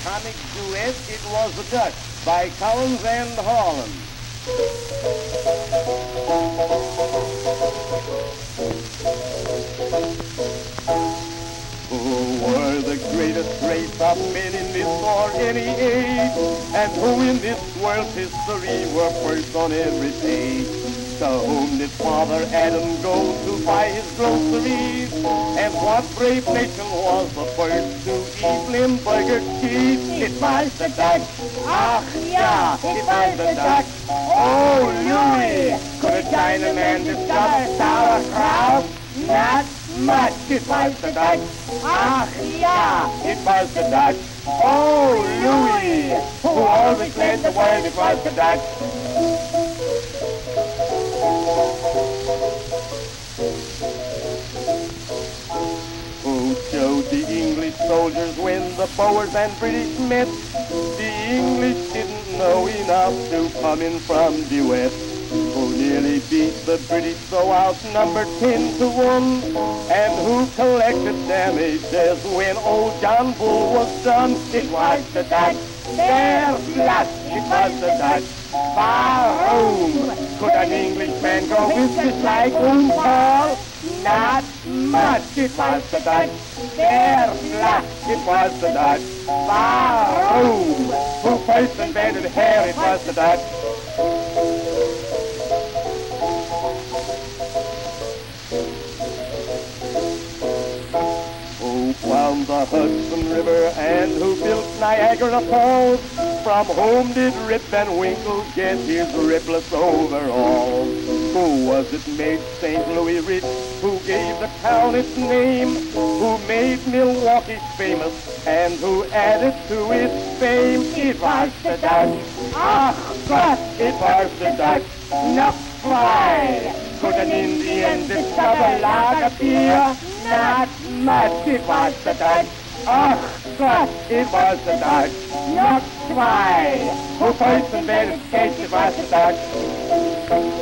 comic duet, it was The Dutch by Collins and Holland. Who were the greatest race of men in this or any age, and who in this world's history were first on every page? To whom did Father Adam go to buy his groceries? And what brave nation was the first to eat Limburger cheese? It was the Dutch. Ach, ja, it was the Dutch. Oh, Louis, could a Chinaman discover sauerkraut? Not much, it was the Dutch. Ach, ja, it was the Dutch. Oh, Louis, who always led the world, it was the Dutch. Who showed the English soldiers when the Boers and British met? The English didn't know enough to come in from the west. Who nearly beat the British so outnumbered 10 to 1? And who collected damages when old John Bull was done? It was the Dutch. Their blood, it was the Dutch. Waarom could an Englishman go with this like Paul? Not much, it was the Dutch. Their blood, it was the Dutch. Waarom, who first invented hair? It was the Dutch. Who found the Hudson River and who built Niagara Falls? From whom did Rip Van Winkle get his ribless overalls? Who was it made St. Louis rich? Who gave the town its name? Who made Milwaukee famous? And who added to its fame? It was the Dutch. Ach Gott, it was the Dutch. Not fly. Could an Indian discover lager beer? Not much, it was the Dutch. Ach Gott, it was the Dutch. Not fly. Who first invented skates? It was the Dutch.